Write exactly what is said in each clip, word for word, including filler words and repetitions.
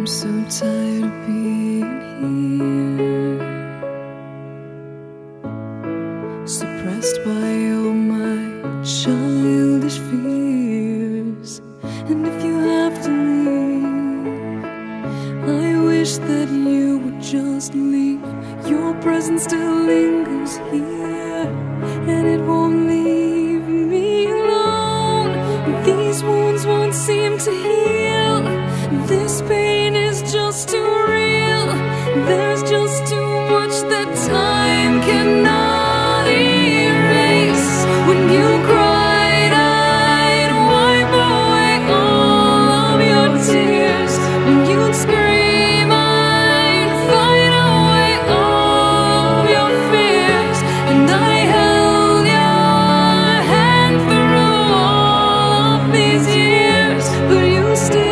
I'm so tired of being here, suppressed by all my childish fears. And if you have to leave, I wish that you would just leave. Your presence still lingers here, and it won't leave me alone. These wounds won't seem to heal. This pain is just too real. There's just too much that time cannot erase. When you cried, I'd wipe away all of your tears. When you'd scream, I'd fight away all of your fears. And I held your hand through all of these years, but you still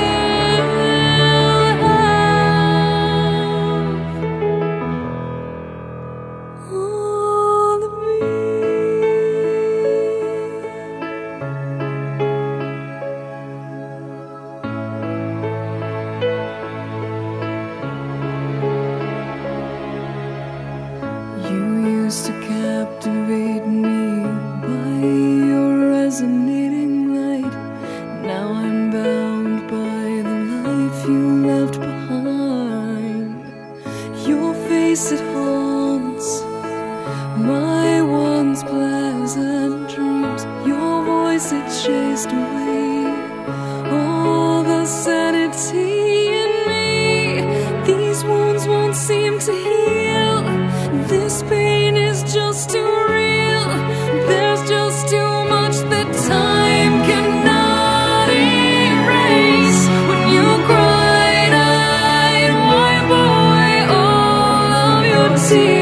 to captivate me by your resonating light. Now I'm bound by the life you left behind. Your face, it haunts my once pleasant dreams. Your voice, it chased away all the sanity in me. These wounds won't seem to heal. This pain is just too real. There's just too much that time cannot erase. When you cried, I'd wipe away all of your tears.